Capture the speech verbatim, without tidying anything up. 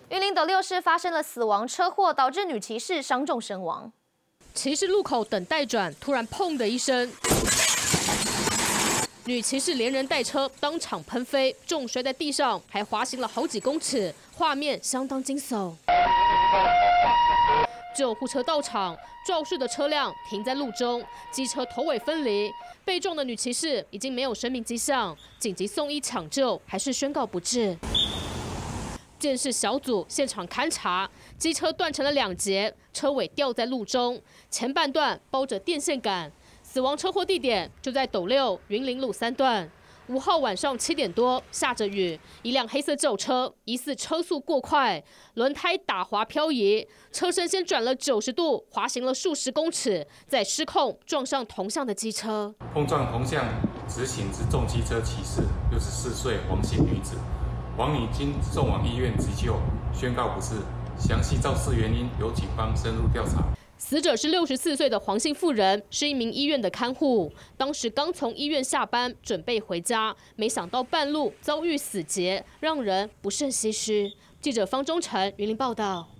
云林斗六市发生了死亡车祸，导致女骑士伤重身亡。 骑士路口等待转，突然砰的一声，女骑士连人带车当场喷飞，重摔在地上，还滑行了好几公尺，画面相当惊悚。救护车到场，肇事的车辆停在路中，机车头尾分离，被撞的女骑士已经没有生命迹象，紧急送医抢救，还是宣告不治。鉴识小组现场勘查，机车断成了两截，车尾吊在路中，前半段包着电线杆。死亡车祸地点就在斗六云林路三段。五号晚上七点多，下着雨，一辆黑色轿车疑似车速过快，轮胎打滑漂移，车身先转了九十度，滑行了数十公尺，再失控撞上同向的机车。 碰撞同向直行之重机车骑士，六十四岁黄姓女子。黄女经送往医院急救，宣告不治。详细肇事原因由警方深入调查。 死者是六十四岁的黄姓妇人，是一名医院的看护。当时刚从医院下班，准备回家，没想到半路遭遇死劫，让人不胜唏嘘。记者方忠诚云林报道。